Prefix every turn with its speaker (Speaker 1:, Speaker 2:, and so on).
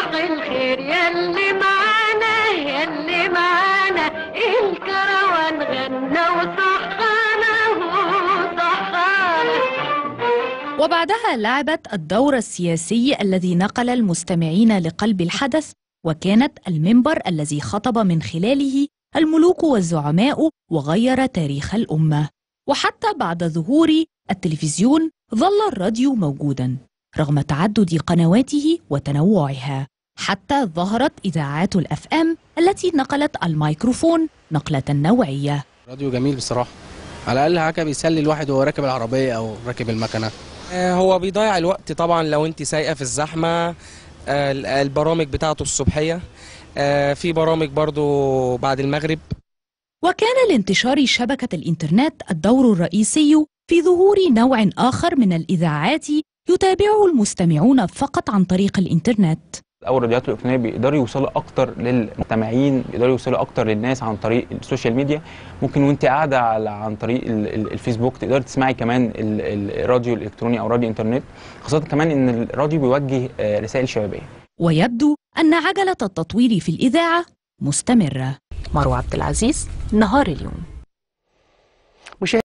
Speaker 1: صباح الخير ياللي معانا ياللي معانا، الكروان غنى وصحانا وصحانا.
Speaker 2: وبعدها لعبت الدور السياسي الذي نقل المستمعين لقلب الحدث، وكانت المنبر الذي خطب من خلاله الملوك والزعماء وغير تاريخ الأمة. وحتى بعد ظهور التلفزيون ظل الراديو موجوداً رغم تعدد قنواته وتنوعها، حتى ظهرت إذاعات الFM التي نقلت الميكروفون نقلة نوعية.
Speaker 3: راديو جميل بصراحة، على الأقل حاجة بيسلي الواحد وهو راكب العربية أو راكب المكنة.
Speaker 4: هو بيضيع الوقت طبعا لو انت سايقة في الزحمة. البرامج بتاعته الصبحية، في برامج برضو بعد المغرب.
Speaker 2: وكان لانتشار شبكة الإنترنت الدور الرئيسي في ظهور نوع آخر من الإذاعات يتابعه المستمعون فقط عن طريق الإنترنت.
Speaker 5: أو الراديوهات الإلكترونية بيقدروا يوصلوا أكتر للمستمعين، بيقدروا يوصلوا أكتر للناس عن طريق السوشيال ميديا. ممكن وأنت قاعدة عن طريق الفيسبوك تقدري تسمعي كمان الراديو الإلكتروني أو راديو إنترنت، خاصة كمان إن الراديو بيوجه رسائل شبابية.
Speaker 2: ويبدو أن عجلة التطوير في الإذاعة مستمرة.
Speaker 6: مروة عبد العزيز، نهار اليوم.